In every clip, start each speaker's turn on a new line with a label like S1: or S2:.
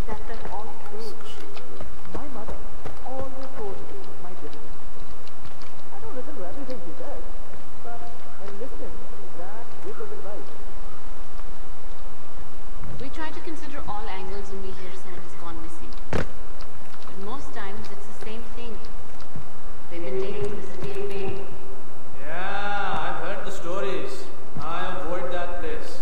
S1: that they're all true. My mother always told me my destiny. I don't listen to everything she says, but I listen to that bit of advice.
S2: We try to consider all angles when we hear someone has gone missing. But most times it's the same thing. They've been taken to the city of pain.
S3: Yeah, I've heard the stories. I avoid that place.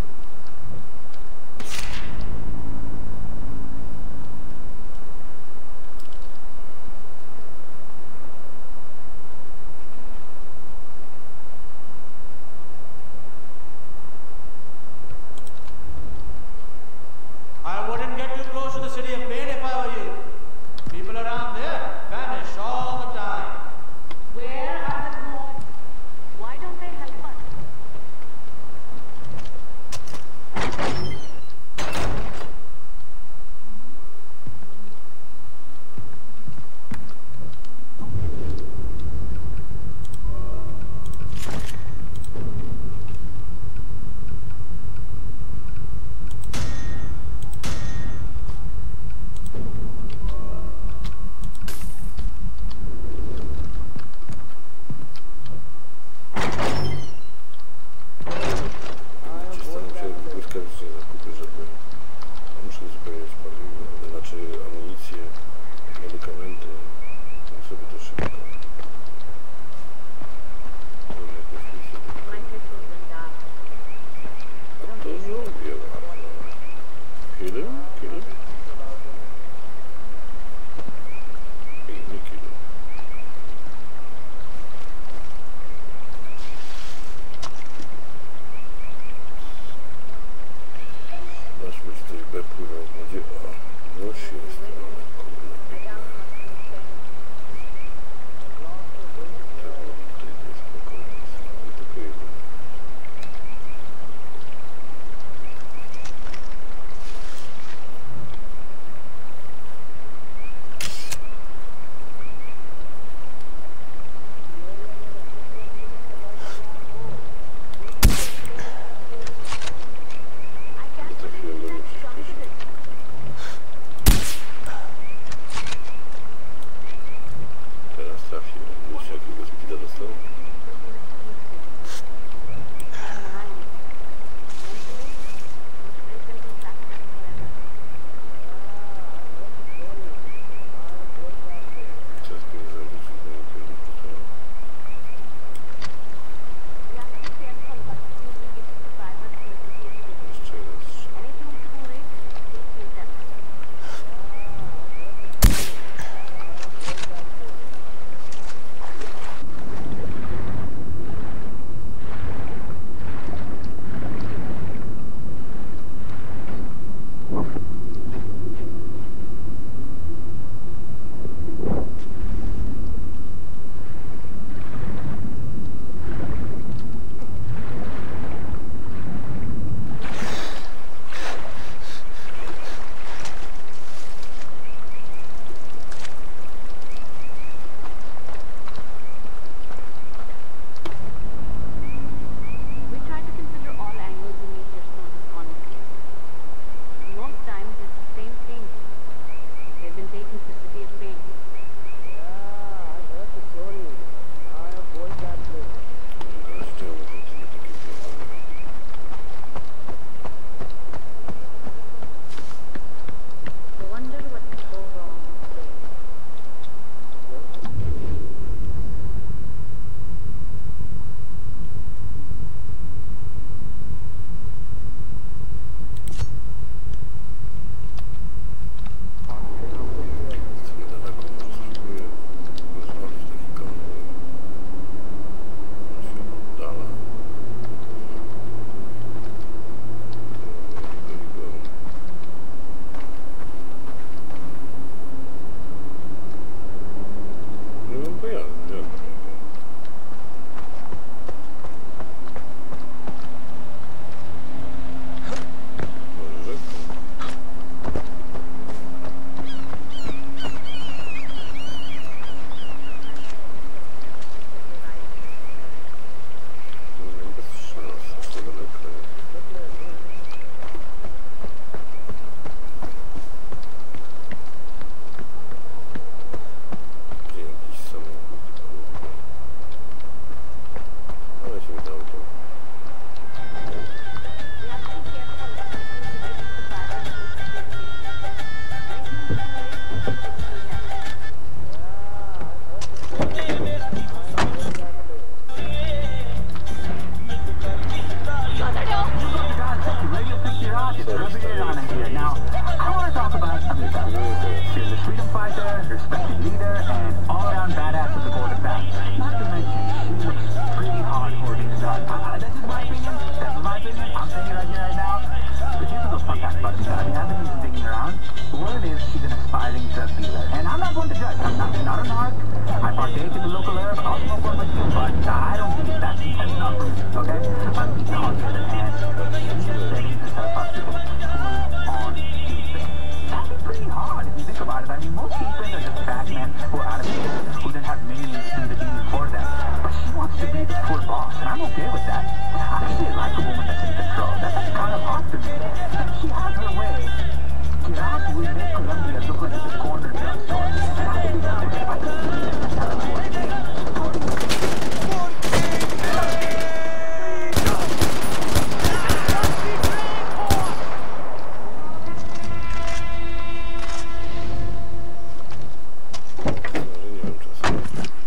S3: I wouldn't get too close to the city of pain if I were you. People around there vanish all the time.
S2: Where are the gods? Why don't they help us?
S4: Gdzieś tam musiałem błyskawicznie zakupy, żeby... Muszę uzupełniać paliwo, znaczy amunicję, medykamenty. Mam sobie to szybko. Mam jakąś misję. A to lubię bardzo. Kill? Kill? Nie kill. Zobaczmy, czy coś B pływał w wodzie. O, już jest, ale kurde, piękne. Tutaj to jest spokojnie, ale tylko jedno.
S5: guy, Amita. She's a freedom fighter, respected leader, and all-around badass of the Golden Path. Not to mention, she looks pretty hard for being done. This is my opinion. That's my opinion. I'm saying it right here, right now. But here's a little fun fact about Amita. I mean, I've been doing some digging around. Word is she's an aspiring drug dealer. And I'm not going to judge. I'm not a narc. I partake in the local herb. I'll smoke one with you, but I don't think that's enough for me, okay? Amita, on the other hand, she is setting herself up to go full-on kingpin. That'd be pretty hard if you think about it. I mean, most kingpins are just fat men who are out of shape, who then have minions do the dealing for them. But she wants to be the full boss, and I'm okay with that. I actually like a woman that's in control. That's kind of hot to me. And she has her way. Kirat will make Colombia look like it's a corner drugstore. And I think that would I can see that that's how it works.
S4: Nie wiem czasem.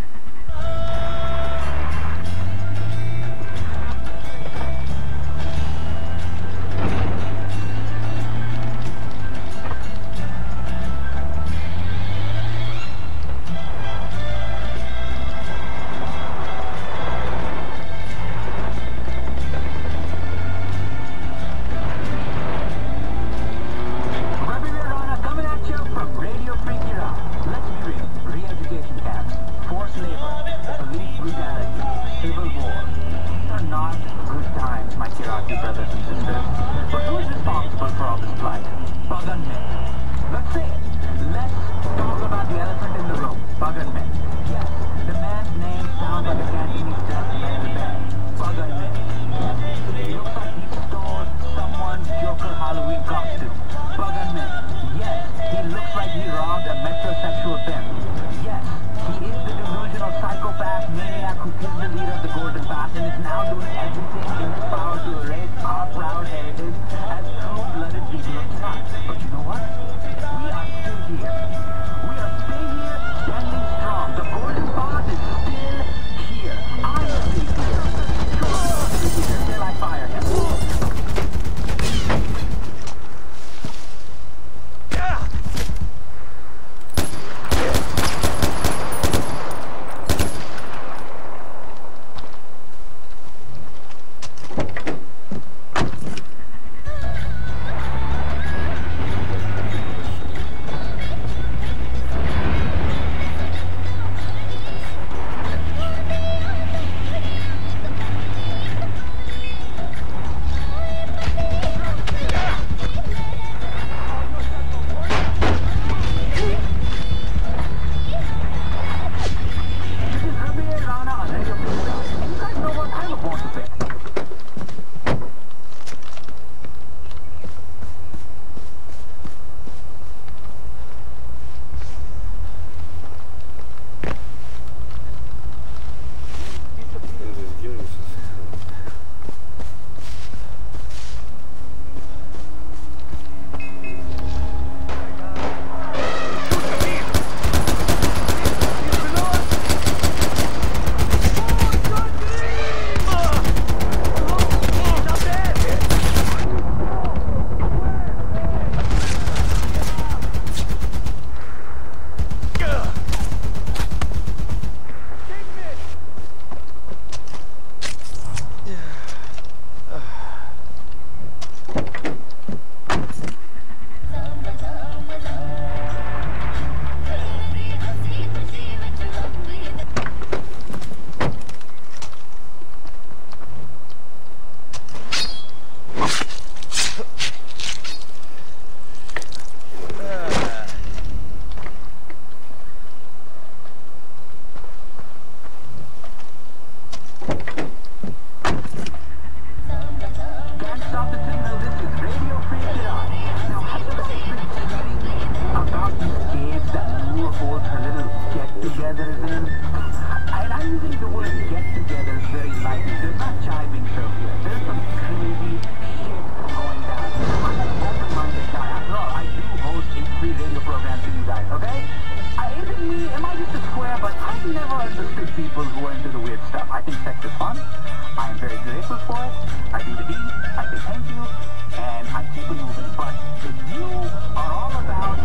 S5: I do the deed, I say thank you, and I keep it moving. But if you are all about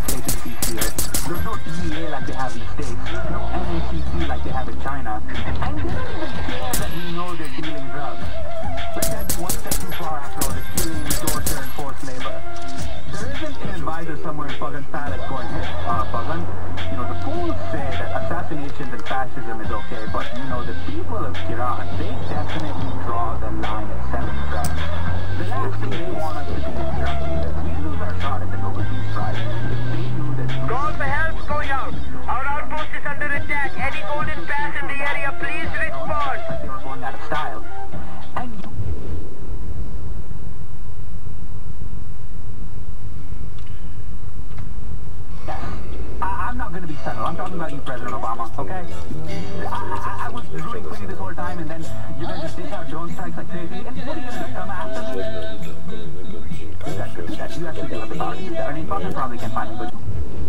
S5: agencies here. There's no DEA like they have in the States, no NACC like they have in China, and they don't even care that we know they're dealing drugs. Like that's one step too far after all the killing, torture, and forced labor. There isn't an advisor somewhere in Pagan's palace going, hey, Pagan, you know, the fools say that assassinations and fascism is okay, but, you know, the people of Iran, they definitely draw the line at selling drugs. The last thing they want us to be is drug dealers. We lose our shot at the Nobel Peace Prize if they knew that...
S6: Call for help going out. Our outpost is under attack. Any golden pass in the area, please respond.
S5: Like they were going out of style. And you... I'm not going to be subtle. I'm talking about you, President Obama, okay? I was rooting for you this whole time, and then you're going to just dish out drone strikes like crazy, and what are you going to come after me? That's good. You actually do have the power to do that. I mean, Pagan probably can find me, but...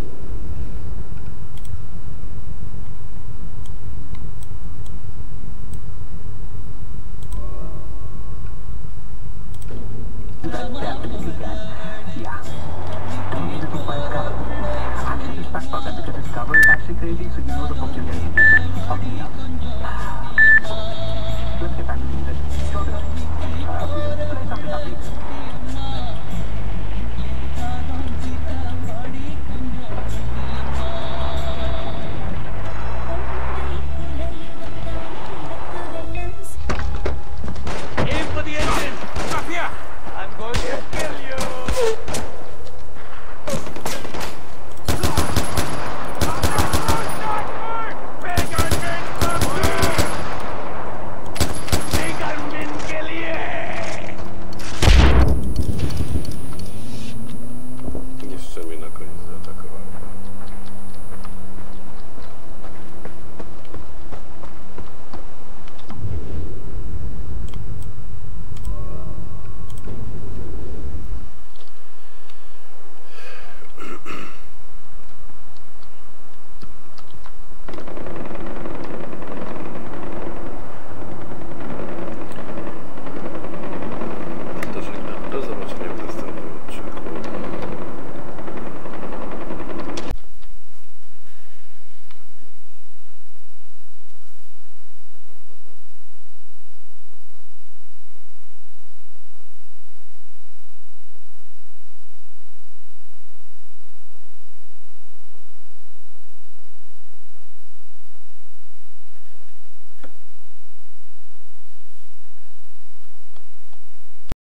S5: You guys definitely can. Yeah. Don't need to think by his cover. I actually respect Pagan because his cover is actually crazy, so you know the book